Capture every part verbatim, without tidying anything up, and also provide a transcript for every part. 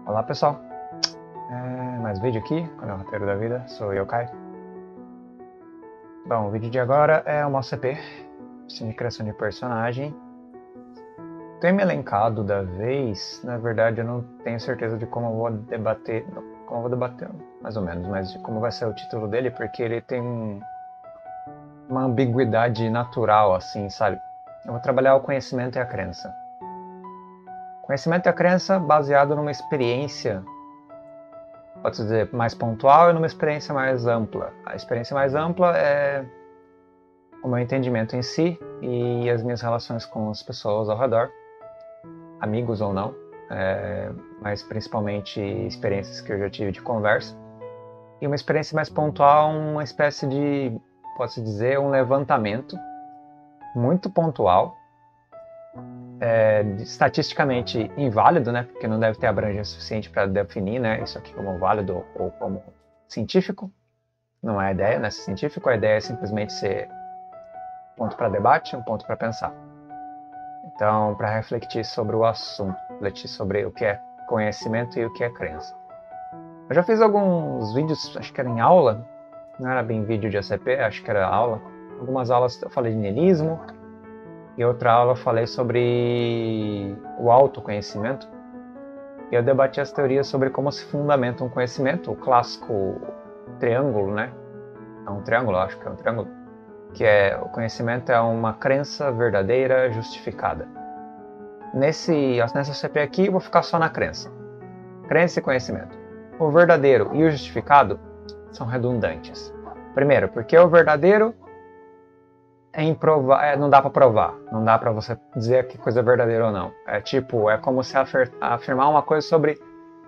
Olá pessoal, é, mais vídeo aqui, canal Roteiro da Vida, sou eu, Kai. Bom, o vídeo de agora é uma O C P, oficina de criação de personagem. Tenho me elencado da vez, na verdade eu não tenho certeza de como eu vou debater, não, como eu vou debater, mais ou menos, mas de como vai ser o título dele, porque ele tem um, uma ambiguidade natural, assim, sabe? Eu vou trabalhar o conhecimento e a crença. Conhecimento e a crença baseado numa experiência, pode-se dizer, mais pontual e numa experiência mais ampla. A experiência mais ampla é o meu entendimento em si e as minhas relações com as pessoas ao redor, amigos ou não, é, mas principalmente experiências que eu já tive de conversa. E uma experiência mais pontual, uma espécie de, pode-se dizer, um levantamento muito pontual, É, estatisticamente inválido, né? Porque não deve ter abrangência suficiente para definir, né, isso aqui como válido ou como científico. Não é a ideia, né? Científico, a ideia é simplesmente ser um ponto para debate, um ponto para pensar. Então, para refletir sobre o assunto, refletir sobre o que é conhecimento e o que é crença. Eu já fiz alguns vídeos, acho que era em aula, não era bem vídeo de A C P, acho que era aula. Algumas aulas eu falei de niilismo, e outra aula eu falei sobre o autoconhecimento. E eu debati as teorias sobre como se fundamenta um conhecimento, o clássico triângulo, né? É um triângulo, acho que é um triângulo. Que é, o conhecimento é uma crença verdadeira justificada. Nesse, nessa O C P aqui eu vou ficar só na crença. Crença e conhecimento. O verdadeiro e o justificado são redundantes. Primeiro, porque o verdadeiro É improva é, não dá para provar, não dá para você dizer que coisa é verdadeira ou não. É tipo, é como se afir afirmar uma coisa sobre...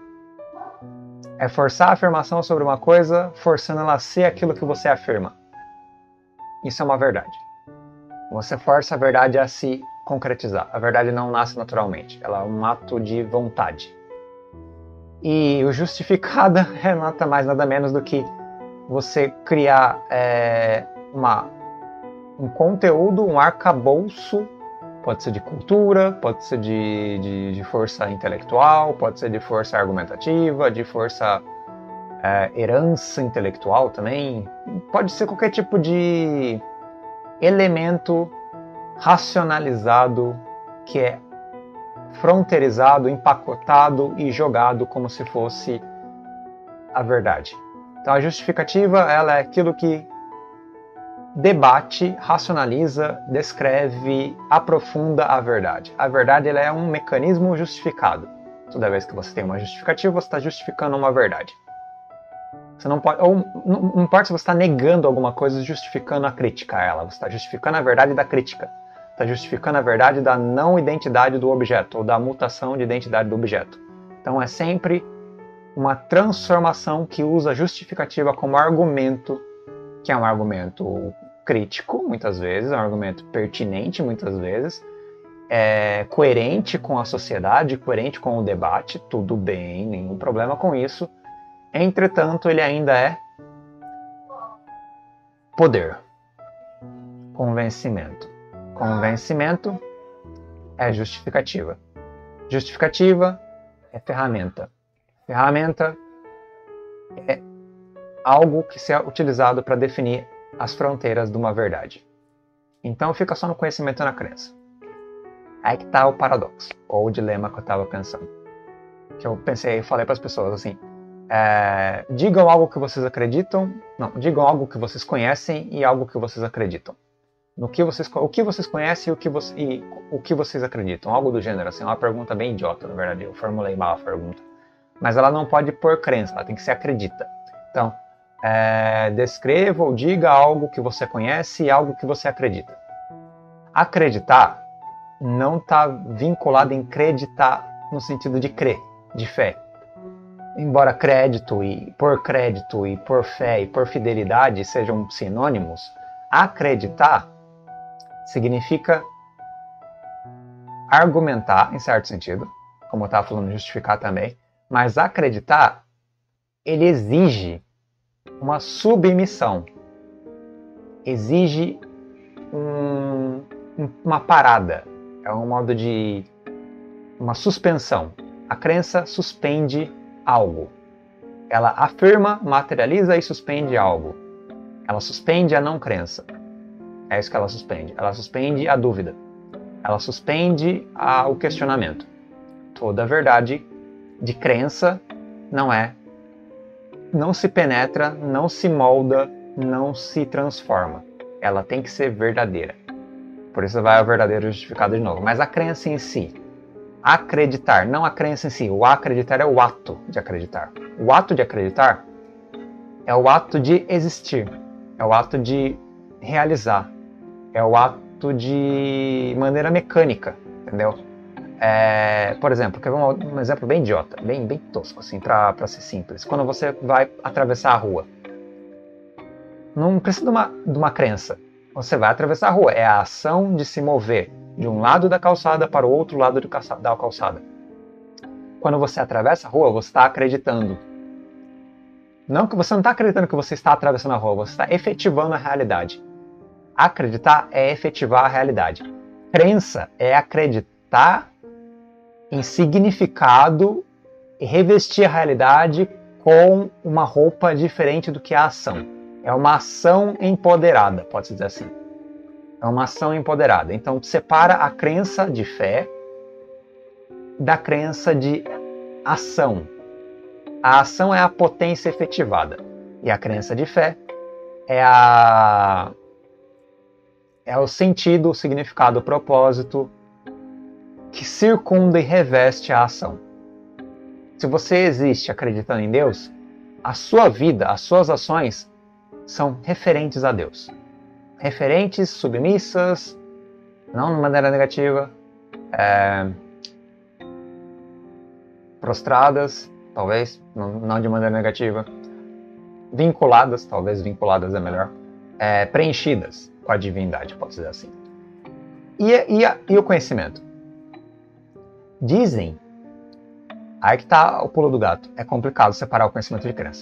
É forçar a afirmação sobre uma coisa, forçando ela a ser aquilo que você afirma. Isso é uma verdade. Você força a verdade a se concretizar. A verdade não nasce naturalmente, ela é um ato de vontade. E o justificada é nada mais, nada menos do que você criar é, uma... um conteúdo, um arcabouço, pode ser de cultura, pode ser de, de, de força intelectual, pode ser de força argumentativa, de força é, herança intelectual também, pode ser qualquer tipo de elemento racionalizado que é fronteirizado, empacotado e jogado como se fosse a verdade. Então a justificativa, ela é aquilo que debate, racionaliza, descreve, aprofunda a verdade. A verdade ela é um mecanismo justificado. Toda vez que você tem uma justificativa, você está justificando uma verdade. Você não pode, ou não importa se você está negando alguma coisa, justificando a crítica a ela. Você está justificando a verdade da crítica. Está justificando a verdade da não identidade do objeto, ou da mutação de identidade do objeto. Então é sempre uma transformação que usa a justificativa como argumento, que é um argumento crítico, muitas vezes, é um argumento pertinente, muitas vezes, é coerente com a sociedade, coerente com o debate, tudo bem, nenhum problema com isso. Entretanto, ele ainda é poder, convencimento. Convencimento é justificativa. Justificativa é ferramenta. Ferramenta é algo que se é utilizado para definir as fronteiras de uma verdade. Então fica só no conhecimento e na crença. Aí que está o paradoxo, ou o dilema que eu estava pensando. Que eu pensei, falei para as pessoas assim, é, digam algo que vocês acreditam, não, digam algo que vocês conhecem e algo que vocês acreditam. No que vocês, o que vocês conhecem e o que, você, e o que vocês acreditam, algo do gênero, assim, uma pergunta bem idiota, na verdade, eu formulei mal a pergunta. Mas ela não pode pôr crença, ela tem que ser acredita. Então, É, descreva ou diga algo que você conhece e algo que você acredita. Acreditar não está vinculado em acreditar no sentido de crer, de fé. Embora crédito e por crédito e por fé e por fidelidade sejam sinônimos, acreditar significa argumentar, em certo sentido, como eu estava falando, justificar também, mas acreditar, ele exige uma submissão, exige um, uma parada, é um modo de uma suspensão. A crença suspende algo. Ela afirma, materializa e suspende algo. Ela suspende a não crença. É isso que ela suspende. Ela suspende a dúvida. Ela suspende a, o questionamento. Toda verdade de crença não é, não se penetra, não se molda, não se transforma. Ela tem que ser verdadeira. Por isso vai ao verdadeiro justificado de novo. Mas a crença em si, acreditar, não a crença em si, o acreditar é o ato de acreditar. O ato de acreditar é o ato de existir, é o ato de realizar, é o ato de maneira mecânica, entendeu? É, por exemplo, quer ver um, um exemplo bem idiota, bem, bem tosco, assim, para ser simples. Quando você vai atravessar a rua, não precisa de uma, de uma crença. Você vai atravessar a rua, é a ação de se mover de um lado da calçada para o outro lado do calça, da calçada. Quando você atravessa a rua, você está acreditando. Não que você não está acreditando que você está atravessando a rua, você está efetivando a realidade. Acreditar é efetivar a realidade. Crença é acreditar em significado e revestir a realidade com uma roupa diferente do que a ação. É uma ação empoderada, pode-se dizer assim. É uma ação empoderada. Então, separa a crença de fé da crença de ação. A ação é a potência efetivada. E a crença de fé é, a... é o sentido, o significado, o propósito que circunda e reveste a ação. Se você existe acreditando em Deus, a sua vida, as suas ações são referentes a Deus. Referentes, submissas, não de maneira negativa, é, prostradas, talvez, não, não de maneira negativa, vinculadas, talvez vinculadas é melhor, é, preenchidas com a divindade, pode dizer assim. E, e, a, e o conhecimento? Dizem, aí que está o pulo do gato, é complicado separar o conhecimento de crença.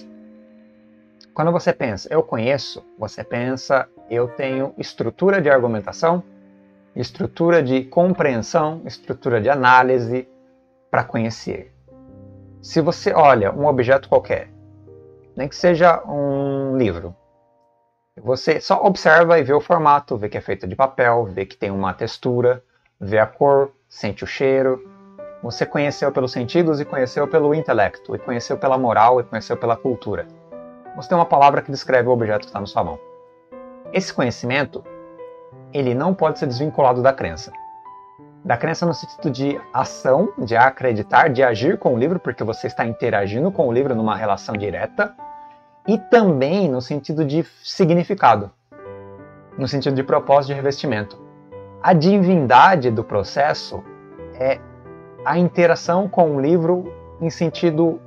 Quando você pensa, eu conheço, você pensa, eu tenho estrutura de argumentação, estrutura de compreensão, estrutura de análise para conhecer. Se você olha um objeto qualquer, nem que seja um livro, você só observa e vê o formato, vê que é feito de papel, vê que tem uma textura, vê a cor, sente o cheiro. Você conheceu pelos sentidos e conheceu pelo intelecto, e conheceu pela moral e conheceu pela cultura. Você tem uma palavra que descreve o objeto que está na sua mão. Esse conhecimento, ele não pode ser desvinculado da crença. Da crença no sentido de ação, de acreditar, de agir com o livro, porque você está interagindo com o livro numa relação direta, e também no sentido de significado, no sentido de propósito de revestimento. A divindade do processo é a interação com o livro em sentido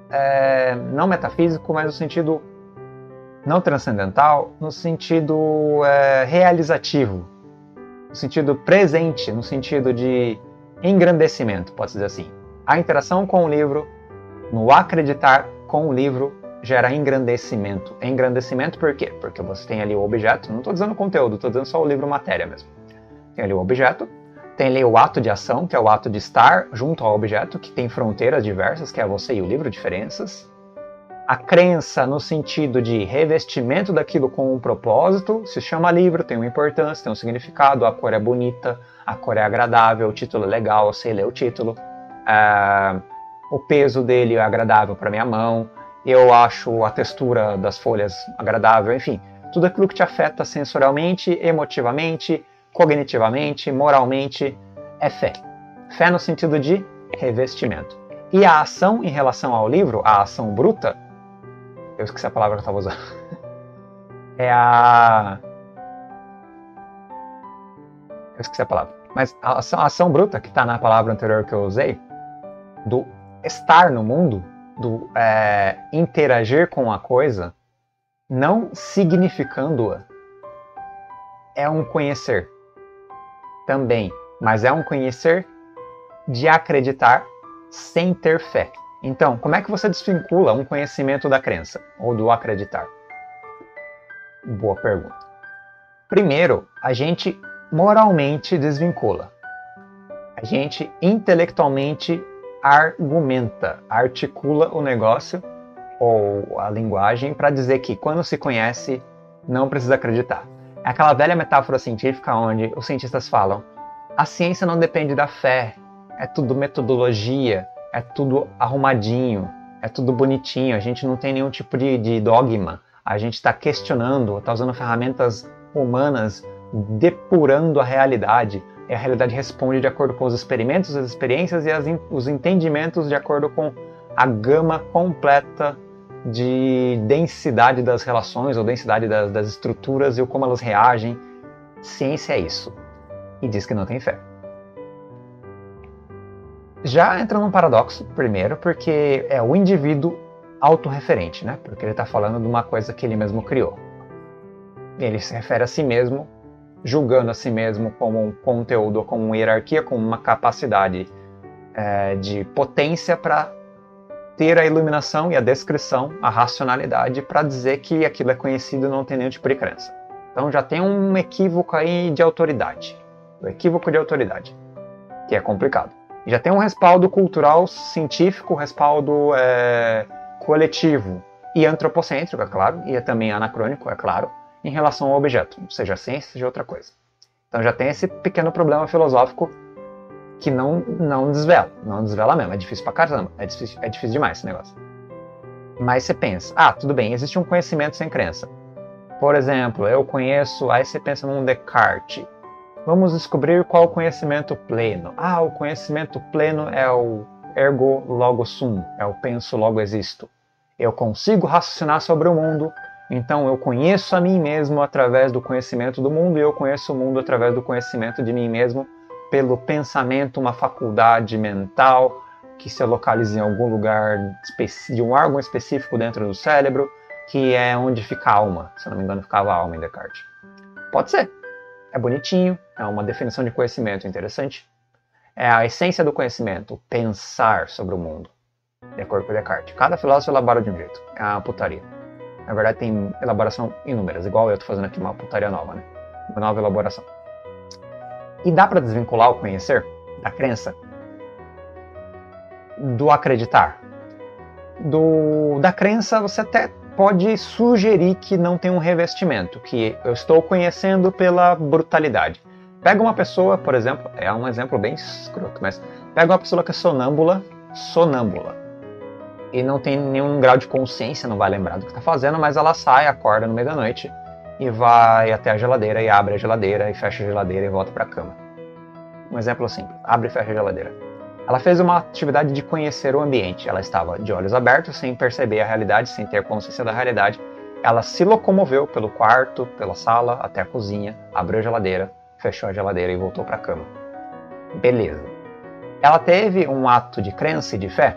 é, não metafísico, mas no sentido não transcendental, no sentido é, realizativo, no sentido presente, no sentido de engrandecimento, pode-se dizer assim. A interação com o livro, no acreditar com o livro, gera engrandecimento. Engrandecimento por quê? Porque você tem ali o objeto, não estou dizendo o conteúdo, estou dizendo só o livro matéria mesmo. Tem ali o objeto, tem ali o ato de ação, que é o ato de estar junto ao objeto, que tem fronteiras diversas, que é você e o livro, diferenças. A crença no sentido de revestimento daquilo com um propósito, se chama livro, tem uma importância, tem um significado, a cor é bonita, a cor é agradável, o título é legal, eu sei ler o título, uh, o peso dele é agradável para minha mão, eu acho a textura das folhas agradável, enfim, tudo aquilo que te afeta sensorialmente, emotivamente, cognitivamente, moralmente, é fé. Fé no sentido de revestimento. E a ação em relação ao livro, a ação bruta, eu esqueci a palavra que eu estava usando, é a... Eu esqueci a palavra. Mas a ação, a ação bruta, que está na palavra anterior que eu usei, do estar no mundo, do é, interagir com a coisa, não significando-a, é um conhecer também, mas é um conhecer de acreditar sem ter fé. Então, como é que você desvincula um conhecimento da crença ou do acreditar? Boa pergunta. Primeiro, a gente moralmente desvincula. A gente intelectualmente argumenta, articula o negócio ou a linguagem para dizer que quando se conhece, não precisa acreditar. É aquela velha metáfora científica onde os cientistas falam: a ciência não depende da fé, é tudo metodologia, é tudo arrumadinho, é tudo bonitinho, a gente não tem nenhum tipo de, de dogma, a gente está questionando, está usando ferramentas humanas, depurando a realidade, e a realidade responde de acordo com os experimentos, as experiências e as, os entendimentos de acordo com a gama completa de densidade das relações ou densidade das, das estruturas e o como elas reagem. Ciência é isso. E diz que não tem fé. Já entra num paradoxo, primeiro, porque é o indivíduo autorreferente, né? Porque ele está falando de uma coisa que ele mesmo criou. Ele se refere a si mesmo, julgando a si mesmo como um conteúdo, como uma hierarquia, como uma capacidade é, de potência para ter a iluminação e a descrição, a racionalidade, para dizer que aquilo é conhecido e não tem nenhum tipo de crença. Então já tem um equívoco aí de autoridade. O equívoco de autoridade, que é complicado. E já tem um respaldo cultural, científico, respaldo é, coletivo e antropocêntrico, é claro, e é também anacrônico, é claro, em relação ao objeto, seja a ciência, seja outra coisa. Então já tem esse pequeno problema filosófico que não, não desvela, não desvela mesmo, é difícil pra caramba, é difícil, é difícil demais esse negócio. Mas você pensa, ah, tudo bem, existe um conhecimento sem crença. Por exemplo, eu conheço, aí você pensa num Descartes. Vamos descobrir qual o conhecimento pleno. Ah, o conhecimento pleno é o ergo logo sum, é o penso logo existo. Eu consigo raciocinar sobre o mundo, então eu conheço a mim mesmo através do conhecimento do mundo e eu conheço o mundo através do conhecimento de mim mesmo pelo pensamento, uma faculdade mental que se localiza em algum lugar de um órgão específico dentro do cérebro, que é onde fica a alma. Se não me engano, ficava a alma em Descartes. Pode ser. É bonitinho, é uma definição de conhecimento interessante. É a essência do conhecimento, pensar sobre o mundo, de acordo com Descartes. Cada filósofo elabora de um jeito, é uma putaria. Na verdade tem elaboração inúmeras, igual eu estou fazendo aqui uma putaria nova, né? Uma nova elaboração. E dá para desvincular o conhecer da crença do acreditar. Do, da crença você até pode sugerir que não tem um revestimento, que eu estou conhecendo pela brutalidade. Pega uma pessoa, por exemplo, é um exemplo bem escroto, mas pega uma pessoa que é sonâmbula, sonâmbula, e não tem nenhum grau de consciência, não vai lembrar do que está fazendo, mas ela sai, acorda no meio da noite e vai até a geladeira e abre a geladeira e fecha a geladeira e volta para a cama. Um exemplo simples, abre e fecha a geladeira. Ela fez uma atividade de conhecer o ambiente. Ela estava de olhos abertos, sem perceber a realidade, sem ter consciência da realidade. Ela se locomoveu pelo quarto, pela sala, até a cozinha, abriu a geladeira, fechou a geladeira e voltou para a cama. Beleza. Ela teve um ato de crença e de fé?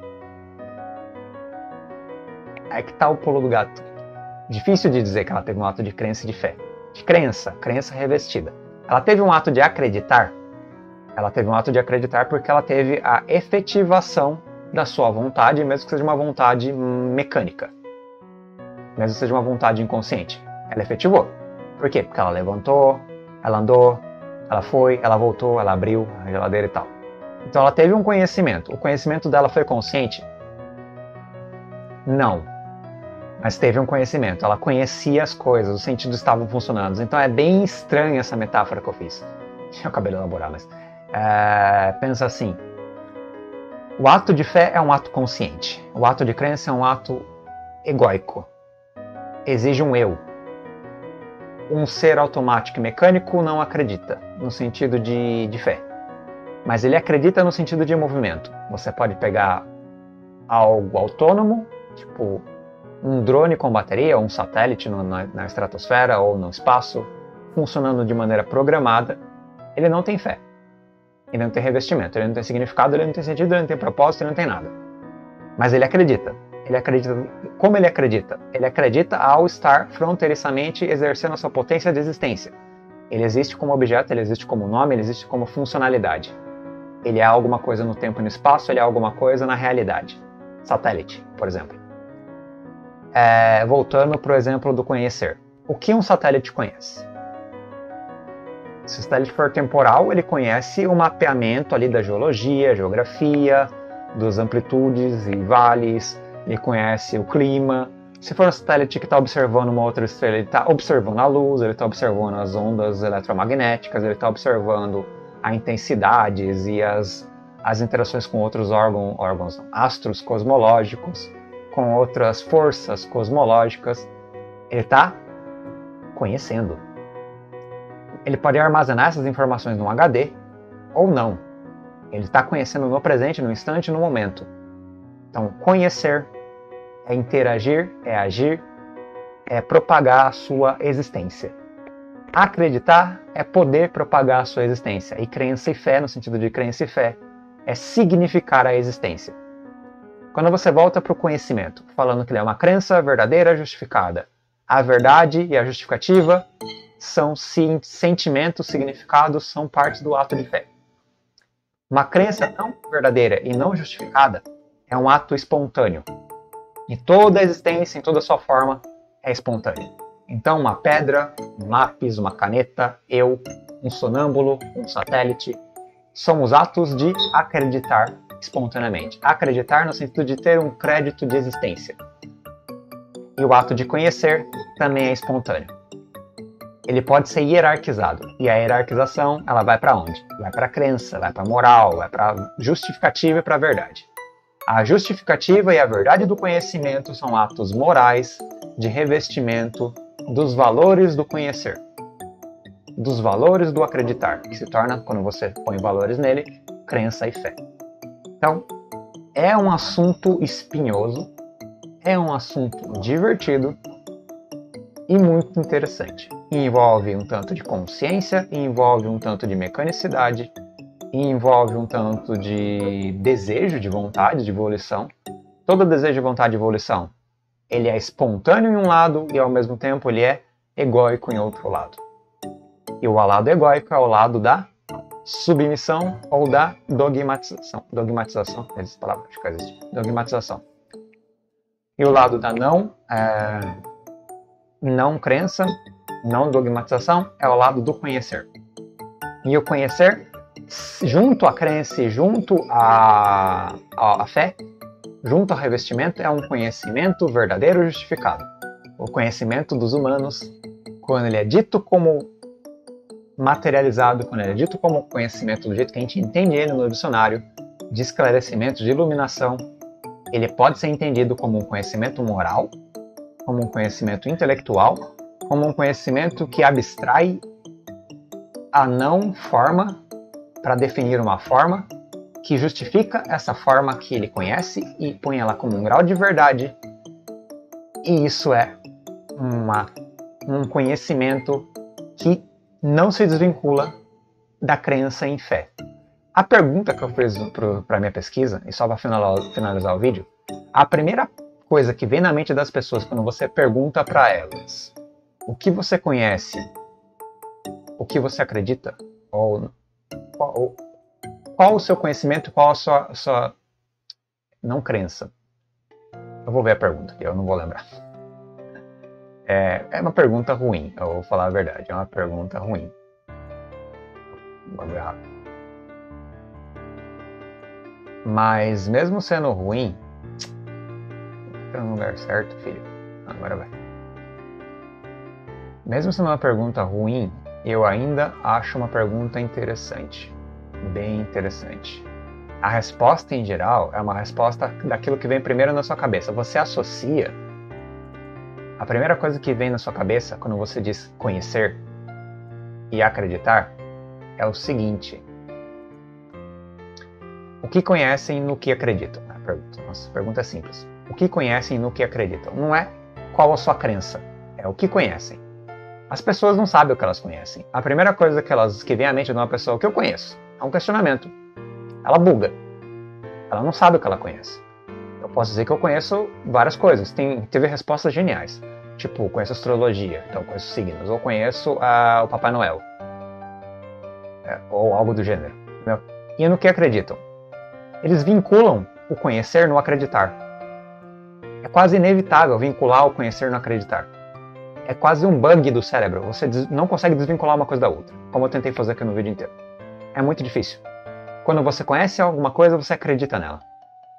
É que tá o pulo do gato. Difícil de dizer que ela teve um ato de crença e de fé. De crença, crença revestida. Ela teve um ato de acreditar? Ela teve um ato de acreditar porque ela teve a efetivação da sua vontade, mesmo que seja uma vontade mecânica. Mesmo que seja uma vontade inconsciente. Ela efetivou. Por quê? Porque ela levantou, ela andou, ela foi, ela voltou, ela abriu a geladeira e tal. Então ela teve um conhecimento. O conhecimento dela foi consciente? Não. Mas teve um conhecimento. Ela conhecia as coisas, os sentidos estavam funcionando. Então é bem estranha essa metáfora que eu fiz. Eu acabei de elaborar, mas... É, pensa assim, o ato de fé é um ato consciente, o ato de crença é um ato egóico, exige um eu. Um ser automático e mecânico não acredita no sentido de, de fé, mas ele acredita no sentido de movimento. Você pode pegar algo autônomo, tipo um drone com bateria, ou um satélite no, na, na estratosfera ou no espaço, funcionando de maneira programada. Ele não tem fé. Ele não tem revestimento, ele não tem significado, ele não tem sentido, ele não tem propósito, ele não tem nada. Mas ele acredita. Ele acredita. Como ele acredita? Ele acredita ao estar fronteiriçamente exercendo a sua potência de existência. Ele existe como objeto, ele existe como nome, ele existe como funcionalidade. Ele é alguma coisa no tempo e no espaço, ele é alguma coisa na realidade. Satélite, por exemplo. É, voltando para o exemplo do conhecer. O que um satélite conhece? Se o satélite for temporal, ele conhece o mapeamento ali da geologia, geografia, das amplitudes e vales, ele conhece o clima. Se for um satélite que está observando uma outra estrela, ele está observando a luz, ele está observando as ondas eletromagnéticas, ele está observando as intensidades e as, as interações com outros órgãos, órgãos não, astros cosmológicos, com outras forças cosmológicas. Ele está conhecendo. Ele pode armazenar essas informações num H D ou não. Ele está conhecendo no presente, no instante, no momento. Então, conhecer é interagir, é agir, é propagar a sua existência. Acreditar é poder propagar a sua existência. E crença e fé, no sentido de crença e fé, é significar a existência. Quando você volta para o conhecimento, falando que ele é uma crença verdadeira justificada, a verdade e a justificativa são sim, sentimentos, significados, são partes do ato de fé. Uma crença não verdadeira e não justificada é um ato espontâneo. E toda a existência, em toda a sua forma, é espontânea. Então, uma pedra, um lápis, uma caneta, eu, um sonâmbulo, um satélite, somos atos de acreditar espontaneamente. Acreditar no sentido de ter um crédito de existência. E o ato de conhecer também é espontâneo. Ele pode ser hierarquizado. E a hierarquização, ela vai para onde? Vai para a crença, vai para a moral, vai para a justificativa e para a verdade. A justificativa e a verdade do conhecimento são atos morais de revestimento dos valores do conhecer, dos valores do acreditar, que se torna, quando você põe valores nele, crença e fé. Então, é um assunto espinhoso, é um assunto divertido e muito interessante. Envolve um tanto de consciência, envolve um tanto de mecanicidade, envolve um tanto de desejo, de vontade, de evolução. Todo desejo de vontade de evolução, ele é espontâneo em um lado e ao mesmo tempo ele é egóico em outro lado. E o lado egóico é o lado da submissão ou da dogmatização. Dogmatização, essas palavras que existem. Dogmatização. E o lado da não, é, não crença, não dogmatização, é o lado do conhecer. E o conhecer, junto à crença e junto à, à, à fé, junto ao revestimento, é um conhecimento verdadeiro justificado. O conhecimento dos humanos, quando ele é dito como materializado, quando ele é dito como conhecimento do jeito que a gente entende ele no dicionário, de esclarecimento, de iluminação, ele pode ser entendido como um conhecimento moral, como um conhecimento intelectual, como um conhecimento que abstrai a não forma para definir uma forma, que justifica essa forma que ele conhece e põe ela como um grau de verdade. E isso é uma, um conhecimento que não se desvincula da crença em fé. A pergunta que eu fiz para a minha pesquisa, e só para finalizar o vídeo, a primeira coisa que vem na mente das pessoas quando você pergunta para elas o que você conhece, o que você acredita, ou qual, qual o seu conhecimento, qual a sua, sua não crença. Eu vou ver a pergunta, que eu não vou lembrar. É, é uma pergunta ruim, eu vou falar a verdade, é uma pergunta ruim. Vou ver rápido. Mas mesmo sendo ruim, tá no lugar certo, filho. Agora vai. Mesmo sendo uma pergunta ruim, eu ainda acho uma pergunta interessante. Bem interessante. A resposta em geral é uma resposta daquilo que vem primeiro na sua cabeça. Você associa. A primeira coisa que vem na sua cabeça quando você diz conhecer e acreditar é o seguinte: o que conhecem no que acreditam? A pergunta, nossa, a pergunta é simples. O que conhecem no que acreditam? Não é qual a sua crença, é o que conhecem. As pessoas não sabem o que elas conhecem. A primeira coisa que, elas, que vem à mente de uma pessoa, o que eu conheço, é um questionamento. Ela buga. Ela não sabe o que ela conhece. Eu posso dizer que eu conheço várias coisas. Tem, teve respostas geniais. Tipo, conheço astrologia, então conheço signos. Ou conheço uh, o Papai Noel. É, ou algo do gênero. Entendeu? E no que acreditam? Eles vinculam o conhecer no acreditar. É quase inevitável vincular o conhecer no acreditar. É quase um bug do cérebro. Você não consegue desvincular uma coisa da outra, como eu tentei fazer aqui no vídeo inteiro. É muito difícil. Quando você conhece alguma coisa, você acredita nela.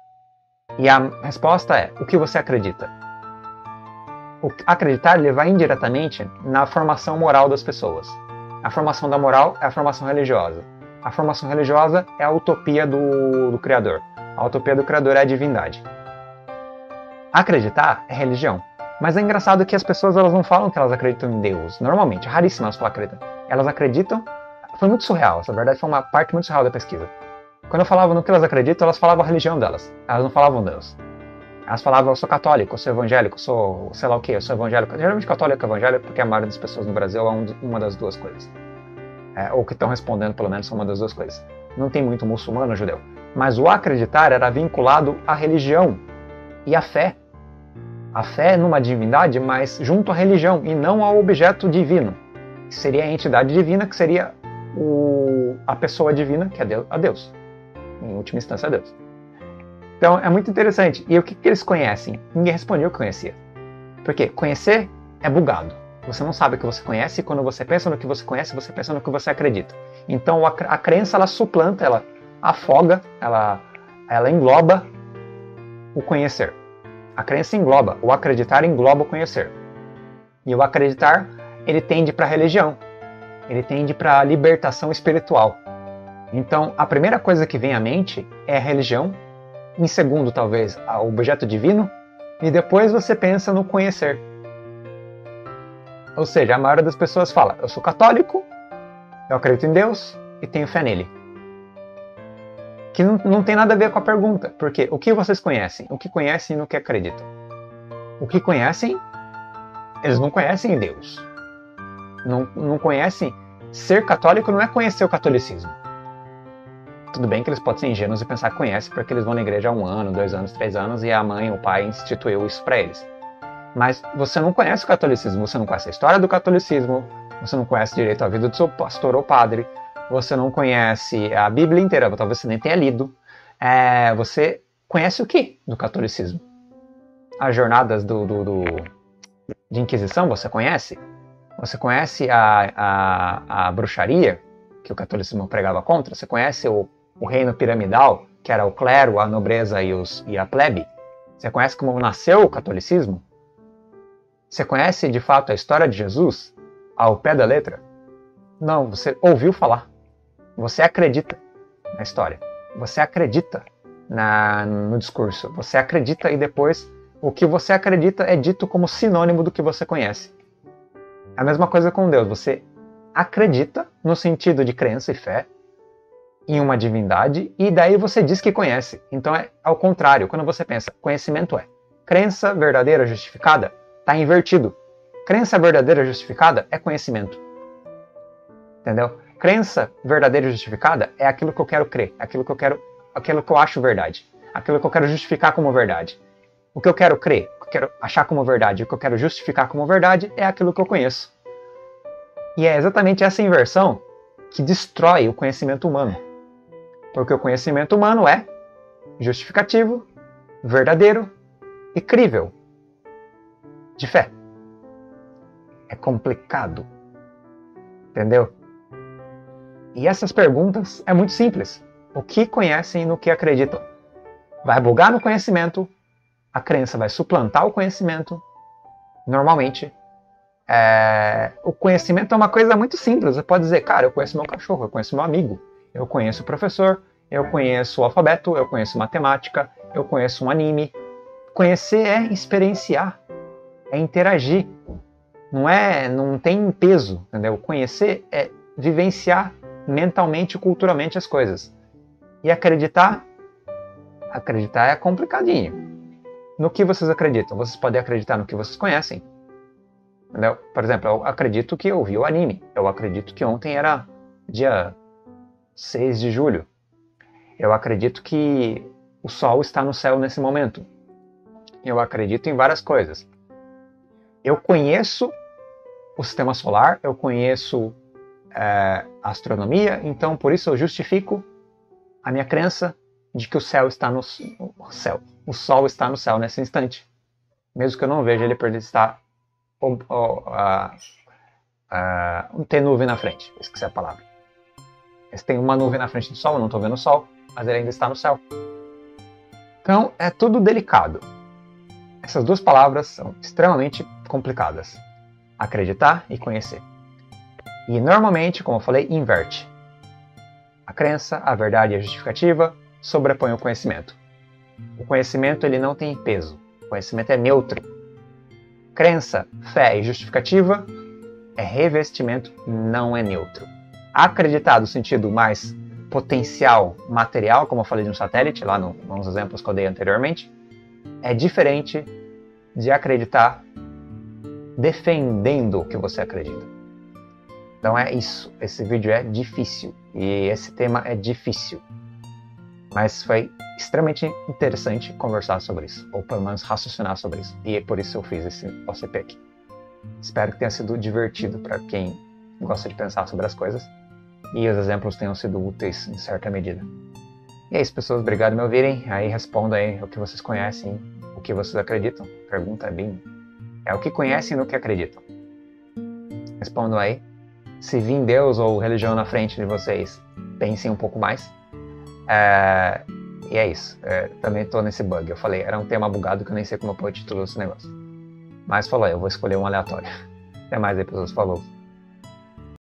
E a resposta é, o que você acredita? O acreditar ele vai indiretamente na formação moral das pessoas. A formação da moral é a formação religiosa. A formação religiosa é a utopia do, do Criador. A utopia do Criador é a divindade. Acreditar é religião. Mas é engraçado que as pessoas elas não falam que elas acreditam em Deus. Normalmente, raríssimas elas falam acreditam. Elas acreditam... Foi muito surreal, essa verdade foi uma parte muito surreal da pesquisa. Quando eu falava no que elas acreditam, elas falavam a religião delas. Elas não falavam Deus. Elas falavam, eu sou católico, eu sou evangélico, eu sou sei lá o que, eu sou evangélico. Geralmente católico e evangélico, porque a maioria das pessoas no Brasil é um, uma das duas coisas. É, ou que estão respondendo, pelo menos, são uma das duas coisas. Não tem muito muçulmano ou judeu. Mas o acreditar era vinculado à religião e à fé. A fé numa divindade, mas junto à religião, e não ao objeto divino. Que seria a entidade divina, que seria o, a pessoa divina, que é Deus, a Deus. Em última instância, a Deus. Então, é muito interessante. E o que, que eles conhecem? Ninguém respondeu o que conhecia. Por quê? Conhecer é bugado. Você não sabe o que você conhece, e quando você pensa no que você conhece, você pensa no que você acredita. Então, a, a crença, ela suplanta, ela afoga, ela, ela engloba o conhecer. A crença engloba, o acreditar engloba o conhecer. E o acreditar, ele tende para a religião. Ele tende para a libertação espiritual. Então, a primeira coisa que vem à mente é a religião. Em segundo, talvez, o objeto divino. E depois você pensa no conhecer. Ou seja, a maioria das pessoas fala, eu sou católico, eu acredito em Deus e tenho fé nele. Que não, não tem nada a ver com a pergunta. Porque o que vocês conhecem? O que conhecem e no que acreditam? O que conhecem, eles não conhecem Deus. Não, não conhecem. Ser católico não é conhecer o catolicismo. Tudo bem que eles podem ser ingênuos e pensar que conhecem porque eles vão na igreja há um ano, dois anos, três anos e a mãe ou o pai instituiu isso para eles. Mas você não conhece o catolicismo, você não conhece a história do catolicismo, você não conhece direito a vida do seu pastor ou padre, você não conhece a Bíblia inteira, talvez você nem tenha lido. É, você conhece o que do catolicismo? As jornadas do, do, do, de Inquisição, você conhece? Você conhece a, a, a bruxaria, que o catolicismo pregava contra? Você conhece o, o reino piramidal, que era o clero, a nobreza e, os, e a plebe? Você conhece como nasceu o catolicismo? Você conhece de fato a história de Jesus ao pé da letra? Não, você ouviu falar. Você acredita na história. Você acredita na, no discurso. Você acredita e depois o que você acredita é dito como sinônimo do que você conhece. A mesma coisa com Deus. Você acredita no sentido de crença e fé em uma divindade e daí você diz que conhece. Então é ao contrário. Quando você pensa, conhecimento é crença verdadeira justificada, está invertido. Crença verdadeira justificada é conhecimento. Entendeu? Crença verdadeira e justificada é aquilo que eu quero crer, aquilo que eu quero, aquilo que eu acho verdade, aquilo que eu quero justificar como verdade. O que eu quero crer, o que eu quero achar como verdade, o que eu quero justificar como verdade é aquilo que eu conheço. E é exatamente essa inversão que destrói o conhecimento humano. Porque o conhecimento humano é justificativo, verdadeiro e crível. De fé. É complicado. Entendeu? E essas perguntas é muito simples. O que conhecem e no que acreditam? Vai bugar no conhecimento, a crença vai suplantar o conhecimento. Normalmente, é... o conhecimento é uma coisa muito simples. Você pode dizer, cara, eu conheço meu cachorro, eu conheço meu amigo, eu conheço o professor, eu conheço o alfabeto, eu conheço matemática, eu conheço um anime. Conhecer é experienciar, é interagir. Não é, não tem peso, entendeu? Conhecer é vivenciar mentalmente e culturalmente as coisas. E acreditar, acreditar é complicadinho. No que vocês acreditam? Vocês podem acreditar no que vocês conhecem. Entendeu? Por exemplo, eu acredito que eu vi o anime. Eu acredito que ontem era dia seis de julho. Eu acredito que o sol está no céu nesse momento. Eu acredito em várias coisas. Eu conheço o sistema solar, eu conheço é, a astronomia, então por isso eu justifico a minha crença de que o céu está no, no céu. O sol está no céu nesse instante. Mesmo que eu não veja ele por ele estar ou, ou, uh, uh, ter nuvem na frente. Esqueci a palavra. Se tem uma nuvem na frente do sol, eu não estou vendo o sol, mas ele ainda está no céu. Então, é tudo delicado. Essas duas palavras são extremamente complicadas. Acreditar e conhecer. E normalmente, como eu falei, inverte. A crença, a verdade e a justificativa sobrepõem o conhecimento. O conhecimento ele não tem peso. O conhecimento é neutro. Crença, fé e justificativa é revestimento, não é neutro. Acreditar no sentido mais potencial material, como eu falei de um satélite, lá no, nos exemplos que eu dei anteriormente, é diferente de acreditar defendendo o que você acredita. Então é isso, esse vídeo é difícil, e esse tema é difícil. Mas foi extremamente interessante conversar sobre isso, ou pelo menos raciocinar sobre isso, e é por isso eu fiz esse O C P aqui. Espero que tenha sido divertido para quem gosta de pensar sobre as coisas, e os exemplos tenham sido úteis em certa medida. E é isso, pessoas, obrigado por me ouvirem. Aí respondam aí o que vocês conhecem, o que vocês acreditam. A pergunta é bem... é o que conhecem e no que acreditam. Respondam aí. Se vir Deus ou religião na frente de vocês, pensem um pouco mais. É... E é isso. É, também estou nesse bug. Eu falei, era um tema bugado que eu nem sei como eu pôr o título desse negócio. Mas falou, eu vou escolher um aleatório. Até mais aí, pessoas. Falou.